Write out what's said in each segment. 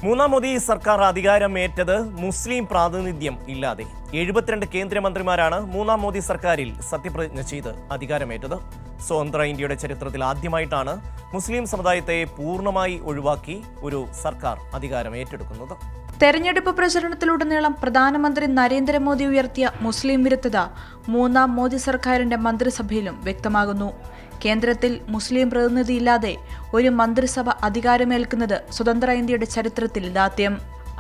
മൂന്നാം മോദി സർക്കാർ അധികാരമേറ്റത് മുസ്ലിം പ്രാതിനിധ്യം ഇല്ലാതെ 72 കേന്ദ്രമന്ത്രിമാരാണ് മൂന്നാം മോദി സർക്കാരിൽ സത്യപ്രതിജ്ഞ ചെയ്ത് അധികാരമേറ്റത്. സ്വതന്ത്ര ഇന്ത്യയുടെ ചരിത്രത്തിൽ ആദ്യമായിട്ടാണ് മുസ്ലിം സമുദായത്തെ പൂർണ്ണമായി ഒഴിവാക്കി ഒരു സർക്കാർ അധികാരം ഏറ്റെടുക്കുന്നത്. തെരഞ്ഞെടുപ്പ് പ്രചരണത്തിലുടനീളം പ്രധാനമന്ത്രി നരേന്ദ്രമോദി ഉയർത്തിയ മുസ്ലിം വിരുദ്ധത മൂന്നാം മോദി സർക്കാരിന്റെ മന്ത്രിസഭയിലും വ്യക്തമാകുന്നു. കേന്ദ്രത്തിൽ മുസ്ലിം പ്രതിനിധിയില്ലാതെ ഒരു മന്ത്രിസഭ അധികാരമേൽക്കുന്നത് സ്വതന്ത്ര ഇന്ത്യയുടെ ചരിത്രത്തിൽ ഇതാദ്യം.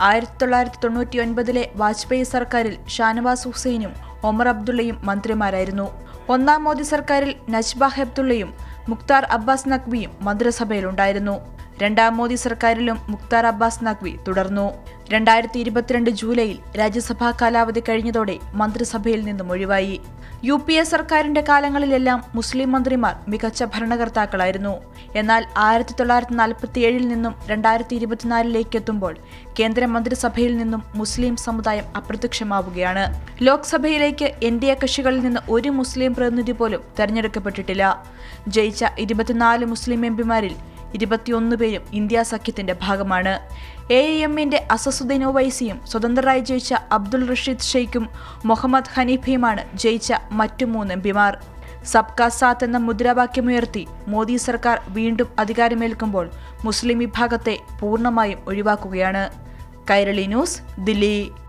1999 വാജ്പേയി സർക്കാരിൽ ഷാനവാസ് ഹുസൈനും ഒമർ അബ്ദുള്ളയും മന്ത്രിമാരായിരുന്നു. ഒന്നാം മോദി സർക്കാരിൽ നജ്ബ ഹെപ്തുള്ളയും മുക്താർ അബ്ബാസ് നഖ്വിയും മന്ത്രിസഭയിലുണ്ടായിരുന്നു. രണ്ടാം മോദി സർക്കാരിലും മുക്താർ അബ്ബാസ് നഖ്വി തുടർന്നു. 2022 ജൂലൈയിൽ രാജ്യസഭാ കാലാവധി കഴിഞ്ഞതോടെ മന്ത്രിസഭയിൽ നിന്നും ഒഴിവായി. UPA സർക്കാരിന്റെ കാലങ്ങളിലെല്ലാം മുസ്ലിം മന്ത്രിമാർ മികച്ച ഭരണകർത്താക്കളായിരുന്നു. എന്നാൽ 1947 നിന്നും 2024 എത്തുമ്പോൾ കേന്ദ്രമന്ത്രിസഭയിൽ നിന്നും മുസ്ലിം സമുദായം അപ്രത്യക്ഷമാവുകയാണ്. ലോക്സഭയിലേക്ക് NDA കക്ഷികളിൽ നിന്ന് ഒരു മുസ്ലിം പ്രതിനിധി പോലും തെരഞ്ഞെടുക്കപ്പെട്ടിട്ടില്ല. ജയിച്ച 24 മുസ്ലിം എംപിമാരിൽ 21 പേരും ഇന്ത്യ സഖ്യത്തിന്റെ ഭാഗമാണ്. AIMന്റെ അസസുദ്ദീൻ ഒവൈസിയും സ്വതന്ത്രരായി ജയിച്ച അബ്ദുൾ റഷീദ് ഷെയ്ഖും മുഹമ്മദ് ഹനീഫയുമാണ് ജയിച്ച മറ്റു 3 എംപിമാർ. സബ്കാ സാത്ത് എന്ന മുദ്രാവാക്യമുയർത്തി മോദി സർക്കാർ വീണ്ടും അധികാരമേൽക്കുമ്പോൾ മുസ്ലിം വിഭാഗത്തെ പൂർണ്ണമായും ഒഴിവാക്കുകയാണ്. കൈരളി ന്യൂസ്, ദില്ലി.